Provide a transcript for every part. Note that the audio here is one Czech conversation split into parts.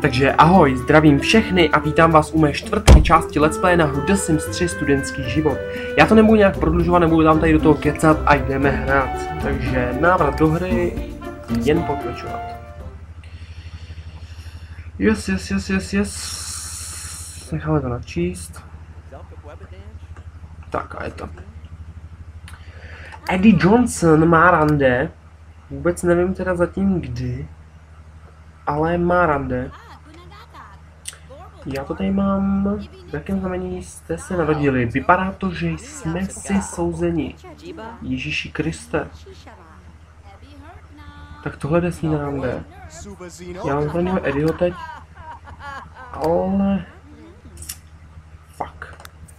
Takže ahoj, zdravím všechny a vítám vás u mé čtvrté části Let's Play na hru The Sims 3 studentský život. Já to nebudu nějak prodlužovat, nebudu tam tady do toho kecat a jdeme hrát. Takže návrat do hry, jen pokračovat. Yes. Necháme to načíst. Tak a je to. Eddie Johnson má rande. Vůbec nevím teda zatím kdy. Ale má rande. Já to tady mám, v jakém znamení jste se narodili. Vypadá to, že jsme si souzeni. Ježíši Kriste. Tak tohle jde s ní na rande. Já mám zvaného Eddieho teď. Ale... Fuck.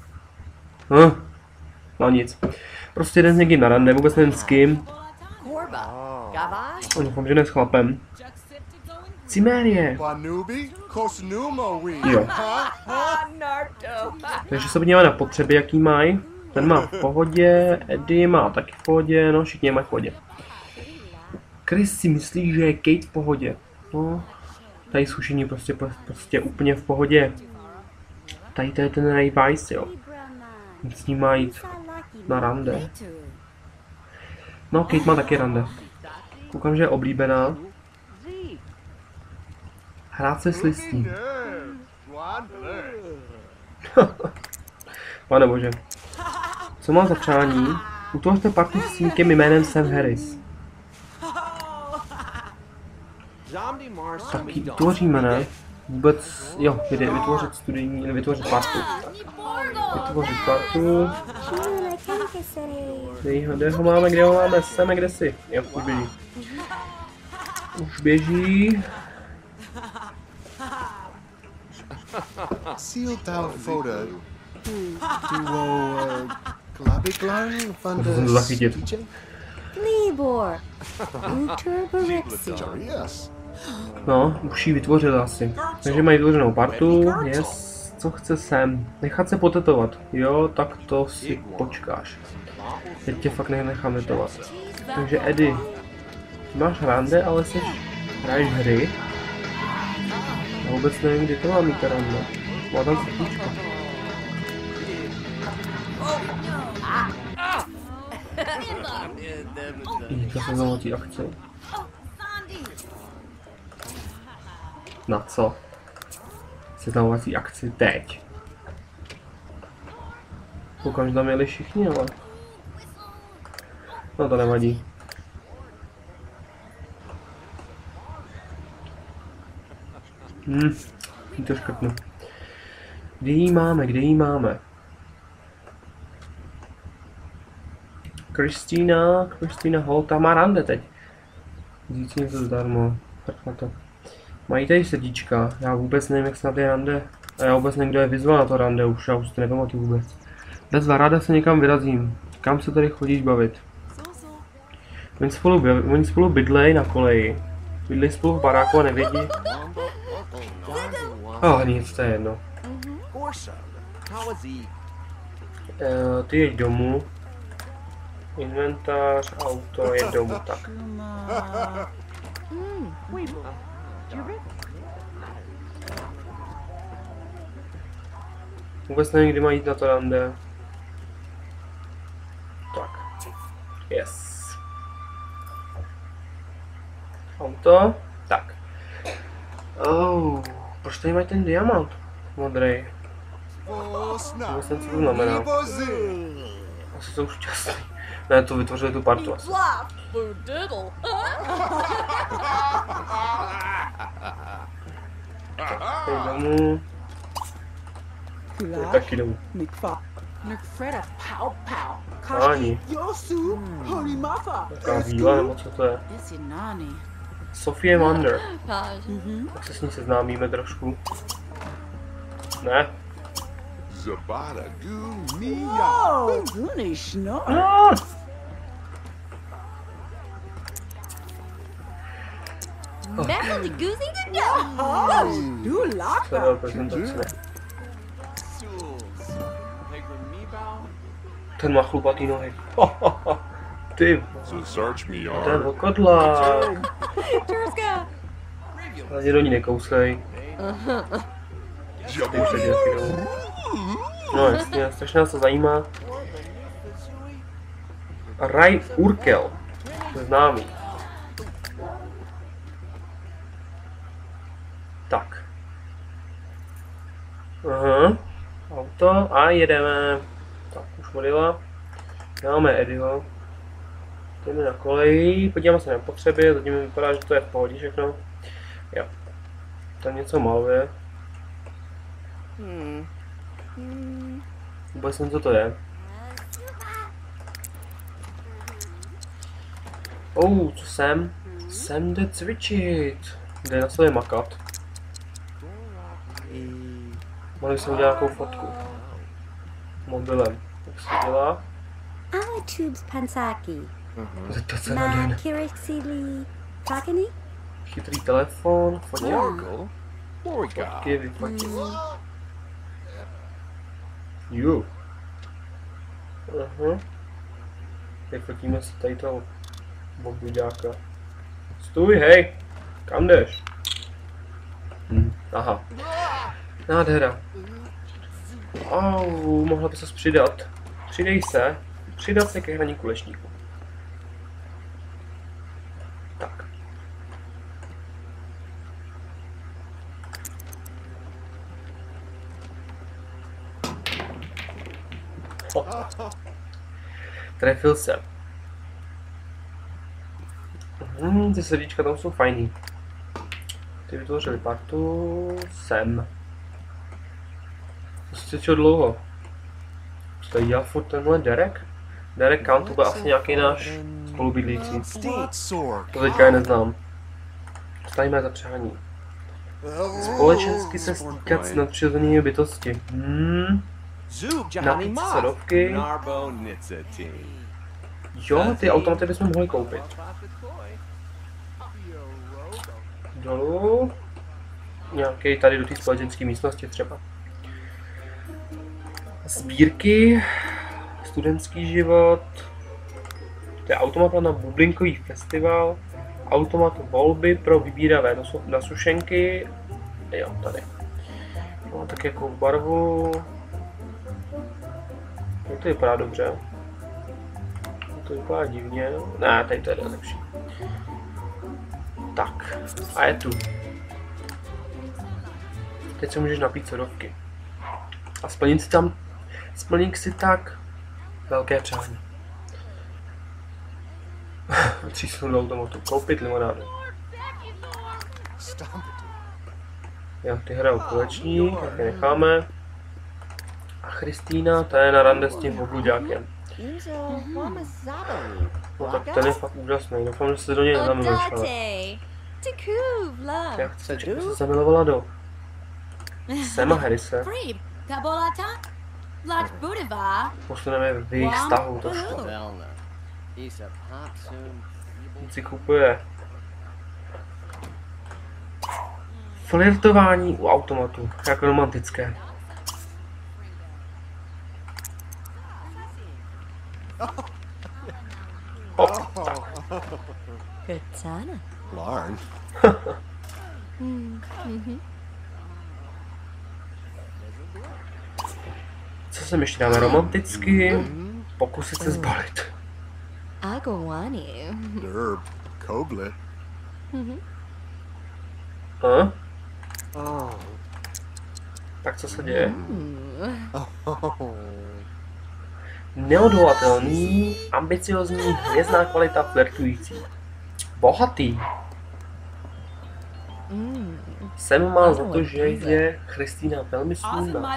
No nic. Prostě jeden s někým na rande, vůbec nevím s kým. Doufám, že ne s chlapem. Cimérie. Jo. Takže se podíváme na potřeby, jaký mají. Ten má v pohodě, Eddie má taky v pohodě, no všichni mají v pohodě. Chris si myslí, že je Kate v pohodě. No, tady sušení prostě úplně v pohodě. Tady to je ten Ray Weiss, jo. S ním má jít na rande. No, Kate má taky rande. Koukám, že je oblíbená. Hrát se s listí. Pane bože. Co má za přání? Utvořte partu s týmkem jménem Sam Harris. Tak ji utvoříme, ne? Vůbec, jo, jde vytvořit studijní, vytvořit partu. Vytvořit partu. Kde ho máme? Sam, kde jsi? Jo, už běží. Už běží. Sealed out photo. Duo Glabiglan van de Libor. No, už ji vytvořil asi. Takže mají vytvořenou partu. Yes. Co chce Sam? Nechat se potetovat. Jo, tak to si počkáš. Teď tě fakt nechám tetovat. Takže Eddie, máš rande, ale hraješ hry. Já vůbec nevím, kdy to má mít rande. Má tam srdíčko. To se zalotí akce. Na co? Seznamovací akci teď. Koukám, že tam jeli všichni, ale... No to nevadí. To škrtnu. Kde jí máme? Kristýna Holta má rande teď. Vzít něco zdarma. Tak na to. Mají tady srdíčka. Já vůbec nevím, jak snad je rande. A já vůbec nevím, kdo je vyzval na to rande. Už já to nepamatuju vůbec. Bezva, ráda se někam vyrazím. Kam se tady chodíš bavit? Oni spolu bydlej na koleji. Bydlej spolu v baráku a nevědí. Nic, to je jedno. Ty jeď domů. Inventář, auto, jeď domů, tak. Vůbec nevím, kdy mají jít na to rande. Tak. Yes. Auto, tak. Proč tady mají ten diamant? Modrej. Vůbec nevím, co to znamená. Asi jsou šťastný. Ne, to vytvořili tu partu asi. Tady domů. Tady taky domů. Ani. Taká víla, nebo co to je? Sophie Wonder. Tak se s ní seznámíme trošku. Ne? Ten má chlupatý nohy. Ty. Ten okodla. Hlavně do ní nekouslej. Ty už se dělky jdou. No jasně, strašně nás to zajímá. Raj Urkel. Známý. Tak. Aha. Auto a jedeme. Tak, už modila. Máme Eddieho. Jdeme na koleji, podíváme se na potřeby, zatím mi vypadá, že to je v pohodě všechno. Jo. Tam něco maluje. Vůbec nevím, co to je. Co jsem? Jsem jde cvičit. Jde na sobě makat. Mohli jsme udělat nějakou fotku. Mobilem. Jak se dělá? Ale tubes pansaki. Zeptat se na den. Kirixili Takani? Chytrý telefon, foťák. Oracle? Fotky, vyfotit. Jo. Aha. Vyfotíme si tady toho bobuďáka. Stůj, hej! Kam jdeš? Aha. Nádhera. Mohla by se přidat. Přidej se. Přidat se ke hraní kulečníku. Tak. Trefil se. Ty srdíčka tam jsou fajný. Ty vytvořili partu sem. To se čeho dlouho. Co tady dělá furt tenhle Derek? Derek Count, to byl asi nějaký náš spolubydlící. To teďka je neznám. Co tady má za přání? Společensky se stýkat s nadpřirozenými bytosti. Napít sedovky. Jo, ty automaty bychom mohli koupit. Dolů. Nějaký tady do té společenské místnosti třeba. Sbírky. Studentský život. To je automat na bublinkový festival. Automat volby pro vybíravé na sušenky. Jo, tady. No, tak jako barvu. No, to vypadá dobře. To vypadá divně. Ne, tady to je lepší. Tak, a je tu. Teď se můžeš napít sodovky. A splnit si tak velké přání. Třísnu do automatu, koupit limonádu. Jo, ty hrajou kulečník, tak je necháme. A Kristýna, ta je na rande s tím obluďákem. No tak ten je fakt úžasný, doufám, že se do něj nezamiluješ. Já chci, že by se zamilovala do Sama Harrise. Posuneme v jejich vztahu trošku. Si kupuje flirtování u automatu, jako romantické. Tak. Larn. Co sem ještě dáme romanticky? Pokusit se zbalit. Derb. Kogle. Tak co se děje? Neodolatelný, ambiciozní, hvězdná kvalita, flirtující. Bohatý. Sam má za to, že je Kristýna velmi smutná.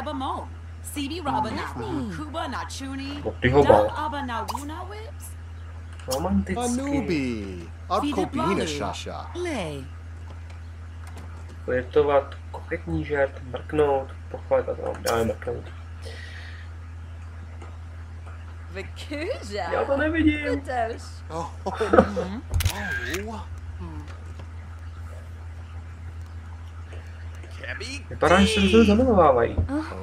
No ty ho bal. Romanticky. Anubi. Abkopina šaša. Flirtovat, koketní žert, mrknout, pochvalit a tam dáme mrknout. Já to nevidím. Vypadá, že se do sebe zamilovávají.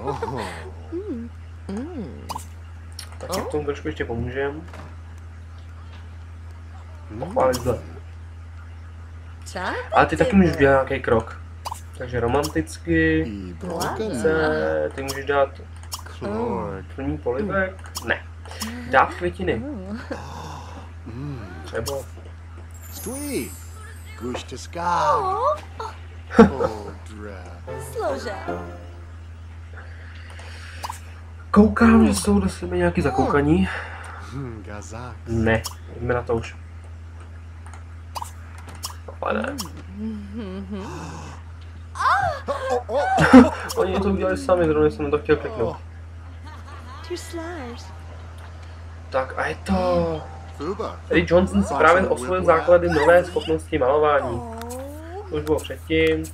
Tak jak tomu trošku ještě pomůžem. Pochválit zle. Ale ty taky můžeš udělat nějaký krok. Takže romanticky. I broken. Ty můžeš dát Clorg. první polivek? Ne. Dát květiny. Třeba. Stwee. Gush to sky. Oh, drab. Složa. Koukám, že jsou do sebe nějaký zakoukaní. Gazak. Ne, jdeme na to už. Ale ne. Oni to udělali sami, zrovna jsem to chtěl kliknout. Two slurs. Tak a je to... Fuba. Eddie Johnson si právě osvojil základy nové schopnosti malování. To už bylo předtím.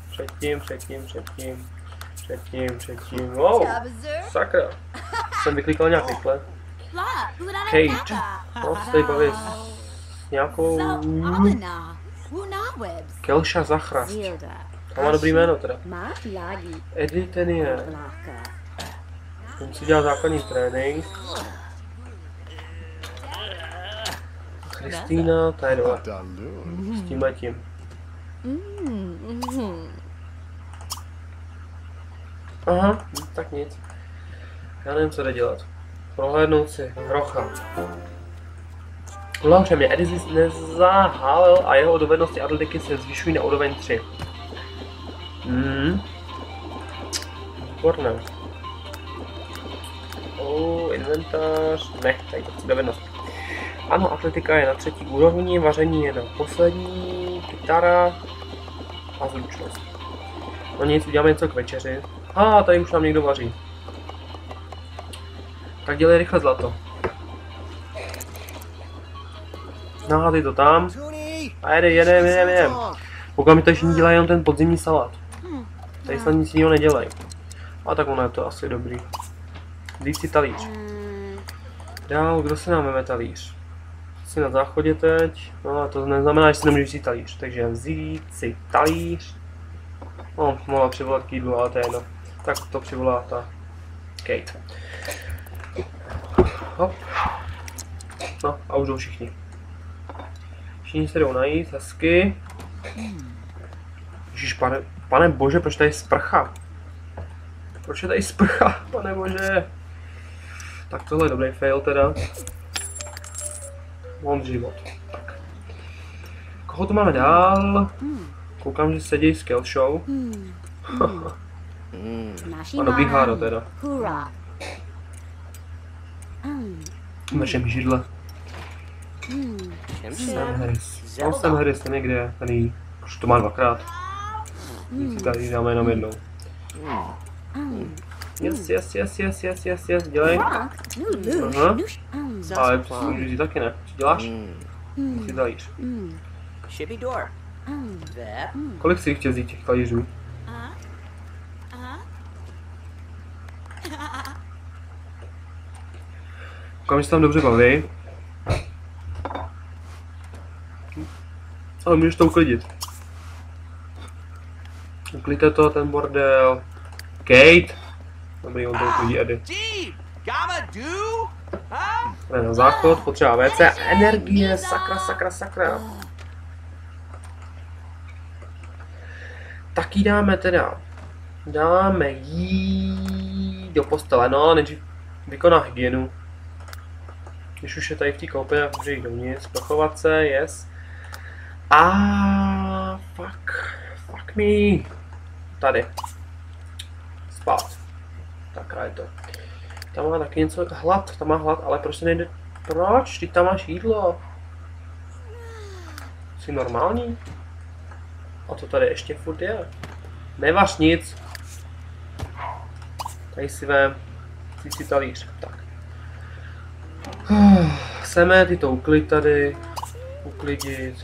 Wow, sakra. Jsem vyklikal nějak rychle. Kate, no, se tady baví s nějakou... Kelša Zachrast. Zilda. To má dobrý jméno teda. Máš lagi. Eddie ten je... Laka. On si dělal základní trénink. Kristýna, ta je dole. Dalun. S tímhletím. Aha, tak nic. Já nevím, co jde dělat. Prohlédnout si Rocha. Dobře, mě Eddie nezahálil a jeho dovednosti atletiky se zvyšují na úroveň 3. Výborné. Inventář. Ne, tady to chci dovednost. Ano, atletika je na 3. úrovni, vaření je na poslední, kytara a zručnost. No nic, uděláme něco k večeři. Tady už nám někdo vaří. Tak dělej rychle zlato. Nahádej to tam. A jedem. Pokud mi to ještě dělají jenom ten podzimní salát. Tady snad nic jiného nedělej. A tak ono je to asi dobrý. Vzít si talíř. Dál, kdo se nám veme talíř? Jsi na záchodě teď. No a to neznamená, že si nemůžeš vzít talíř. Takže vzít si talíř. No, mohla přivolat k jídlu, ale to je jedno. Tak to přivolá ta Kate. Hop. No a už jdou všichni. Všichni se jdou najít, hezky. Ježiš, pane bože, proč tady sprcha? Proč je tady sprcha, pane bože? Tak tohle je dobrý fail teda. Mám život. Tak. Koho tu máme dál? Koukám, že sedí s Kelšou. A dobrý háro teda. Hurra. V našem židle. Sam Harris. No, Sam Harris, ten je kde? Tady už to má dvakrát. Si tady dáme jenom jednou. Yes, dělej. Aha. Ale můžu říct taky ne. Co děláš? Si talíř. Kolik si jich chtěl vzít těch talířů? Koukám, že se tam dobře baví. Ale můžeš to uklidit. Uklidte to, ten bordel. Kate! Dobrý, on to uklidí Eddie. Jdeme na záchod, potřeba WC, energie, sakra. Tak jí dáme teda. Dáme jí do postele, no, nejdřív vykoná hygienu. Když už je tady v té koupě, může jít dovnitř, pochovat se, yes. Fuck me. Tady. Spát. Tak a je to. Tam má taky něco hlad, tam má hlad, ale prostě nejde. Proč? Ty tam máš jídlo. Jsi normální? A to tady ještě furt je. Nevař nic. Tady si vem. Si talíř. Tak. Seme, ty to uklid tady. Uklidit.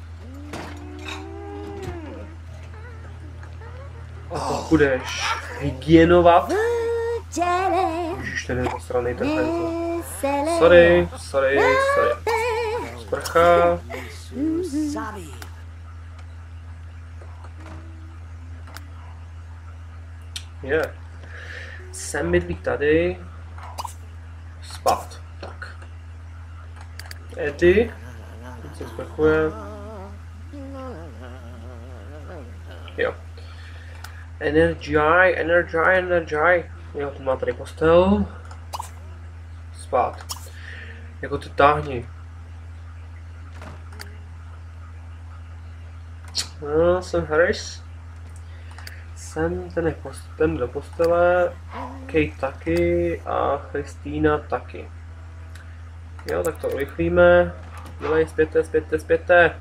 A pokud jdeš hygienovat. Ježiš, ten je zasranej ten pencil. Sorry. Sprcha. Je. Sem bydlí tady. Spát. Tak. Eddie. Teď se sprchuje. Jo. Energy. Jo, ten má tady postel. Spát. Jako ty táhni. No, jsem Harris. Ten do postele. Kate taky a Kristýna taky. Jo, tak to urychlíme. Dělej, zpěte. Zpěte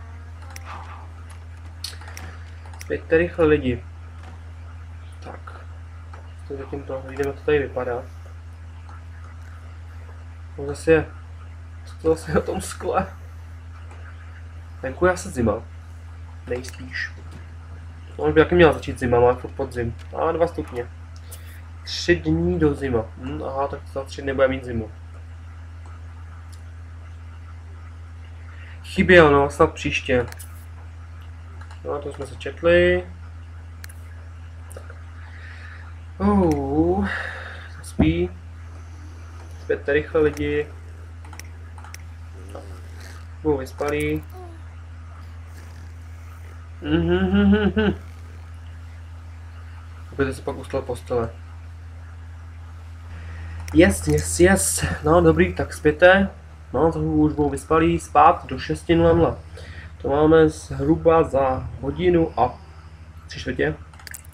rychle lidi. Tak. To zatím to, vidíme, to tady vypadá. No zase je. Co to zase je o tom skle? Venku je asi zima. Nejspíš. No, už by taky měla začít zima, má furt podzim. A 2 stupně. 3 dní do zima. Aha, tak za 3 dny bude mít zimu. Chyběl, no, snad příště. No, to jsme se četli. Tak. Spí. Zpěte rychle lidi. Budou vyspalí. Opět se pak ustal postele. Yes. No dobrý, tak zpěte. No, to už budou vyspalí, spát do 6:00. To máme zhruba za 1:03.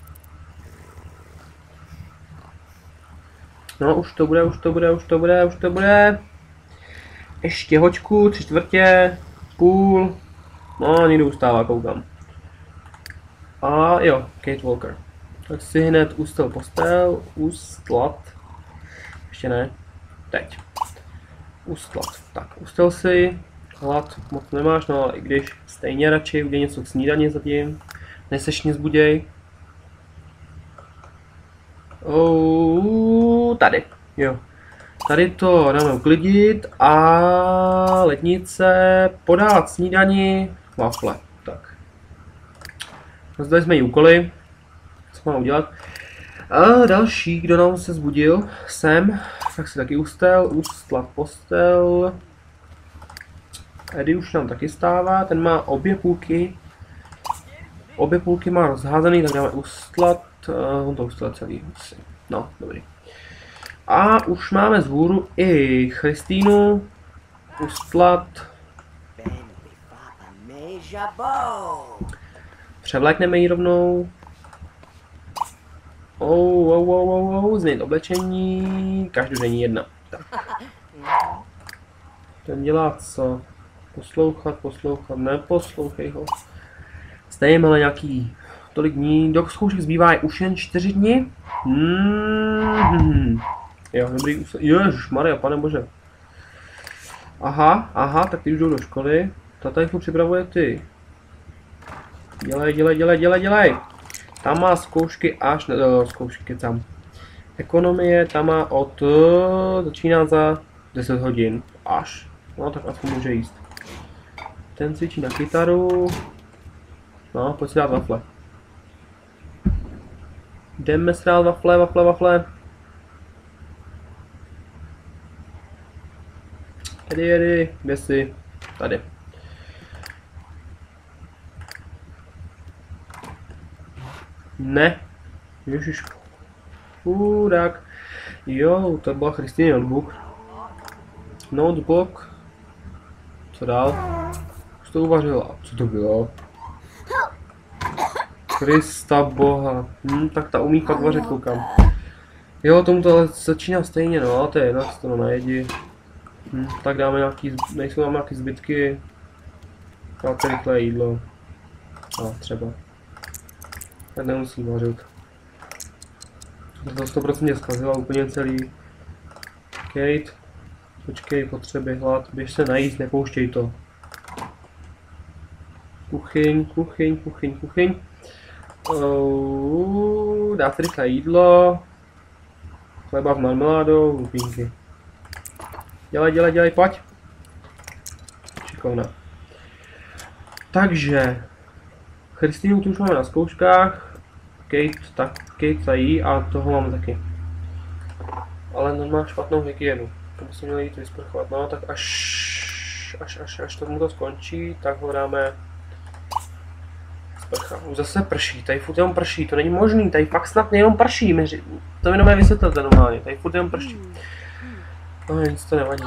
No, už to bude. Ještě hoďku, 3/4, půl. No, někdo ustává, koukám. A jo, Kate Walker. Tak si hned ustal postel, ustlat. Ještě ne, teď. Ustlat. Tak, ustal si, hlad moc nemáš, no ale i když stejně radši udělej něco k snídani zatím. Neseš nic buděj. Tady, jo. Tady to dáme uklidit a lednice podávat snídani, wafle. Tak. Rozdali jsme jí úkoly. Co máme udělat? A další, kdo nám se zbudil, jsem, tak si taky ustlat postel. Eddie už nám taky stává, ten má obě půlky. Obě půlky má rozházený, tak dáme ustlat, on to ustlat celý. No, dobrý. A už máme vzhůru i Kristýnu ustlat. Převlékneme ji rovnou. Změnit oblečení, každodenní 1. Tak. Ten dělá co? Poslouchat, neposlouchej ho. Stejně ale nějaký tolik dní, do zkoušek zbývá už jen 4 dny. Jo, dobrý, ježišmarja, panebože. Aha, tak ty už jdou do školy. Tata jich připravuje ty. Dělej. Tam má zkoušky až, zkoušky tam. Ekonomie, tam má začíná za 10 hodin. Až. No, tak aspoň může jíst. Ten cvičí na kytaru. No, pojď si dát wafle. Jdeme si dát wafle. Jedy, kde jsi? Tady. Ne. Ježišku. Chudák. Jo, to byla Kristýny notebook. Co dál? Už to uvařila. Co to bylo? Krista boha. Tak ta umí fakt vařit, koukám. Jo, tomu to začíná stejně, no, to je jedna, to najedi. Tak dáme nějaký, nejsou tam nějaký zbytky. Dáte rychlé jídlo. No, třeba. Tak nemusí vařit. To 100% zkazila úplně celý. Kate. Počkej, potřeby, hlad, běž se najíst, nepouštěj to. Kuchyň. Dáte rychlé jídlo. Chleba s marmeládou, lupínky. Dělej, pojď. Šikovná. Takže, Kristýnu tu už máme na zkouškách. Kate tají a toho máme taky. Ale on má špatnou hygienu. To bychom měli jít vysprchovat. No tak až tomu to skončí, tak ho dáme Prcha, už zase prší, tady furt jenom prší, to není možný, tady fakt snad jenom prší, to mi nové vysvětlete normálně, tady furt jenom prší. No nic to nevadí.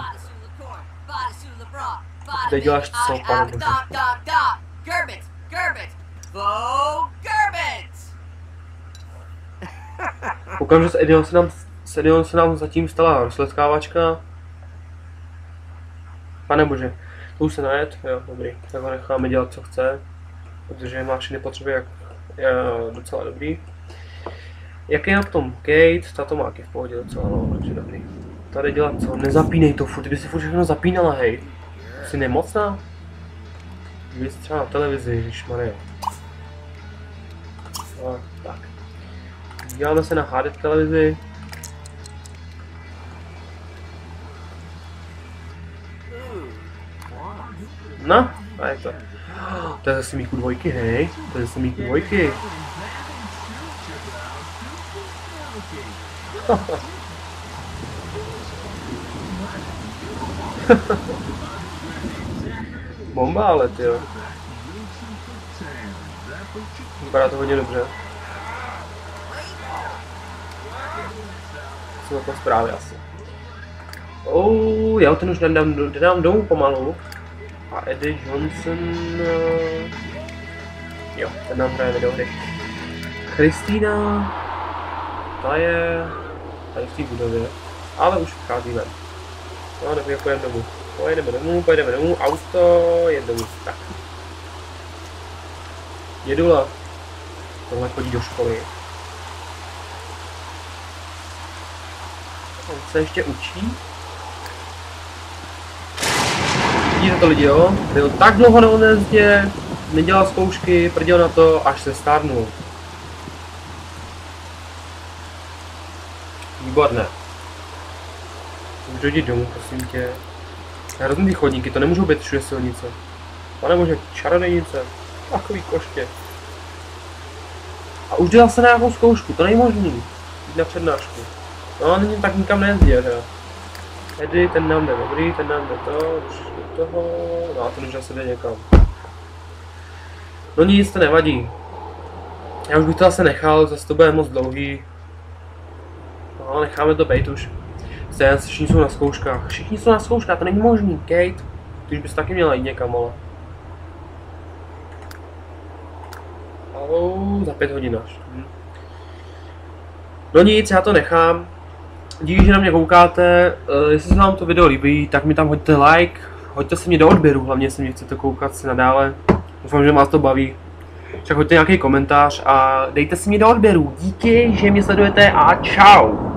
Kde děláš co, pane bože? Koukám, že s Edionem se nám zatím stala rozletkávačka. Pane bože, to už se najet, jo, dobrý, tak ho necháme dělat co chce, protože má všechny potřeby jak docela dobrý. Jak je na tom Kate, ta to má v pohodě docela, no, takže dobrý. Tady dělat co, nezapínej to furt, ty by si furt všechno zapínala, hej. Jsi nemocná? Víš třeba na televizi, ježišmarja. No, tak. Díváme se na HD televizi. No, a je to. To je zase míku dvojky, hej. To je zase míku dvojky. Bomba ale, tyjo. Vypadá to hodně dobře. Jsou to zprávy asi. Já ten už dám domů pomalu. A Eddie Johnson... Jo, ten nám hraje videohry. Kristýna... Ta je... tady v té budově. Ale už vchází ven. No, nebo pojedeme domů. Pojedeme domů, auto, jen domů. Tak. Jedula. Tohle chodí do školy. On se ještě učí. Vidíte to lidi, jo? Byl tak dlouho na univerzitě, nedělal zkoušky, prděl na to, až se stárnul. Výborné. Už dojdi domů, prosím tě. Hrozný ty chodníky, to nemůžou být všude silnice. Pane bože, čarodejnice. Takový koště. A už dělal se na nějakou zkoušku, to není možný. Jít na přednášku. No, není tak nikam nejezdí, že? Eddie, ten nám jde dobrý, ten nám jde to, už do toho, no a ten už zase jde někam. No nic, to nevadí. Já už bych to zase nechal, zase to bude moc dlouhý. No, necháme to bejt už. Všichni jsou na zkouškách. Všichni jsou na zkouškách, to není možný, Kate. Ty už bys taky měla jít někam, ale. Za 5 hodin až. No nic, já to nechám. Díky, že na mě koukáte. Jestli se vám to video líbí, tak mi tam hoďte like. Hoďte se mě do odběru, hlavně jestli mě chcete koukat si nadále. Doufám, že vás to baví. Tak hoďte nějaký komentář a dejte si mě do odběru. Díky, že mě sledujete a čau.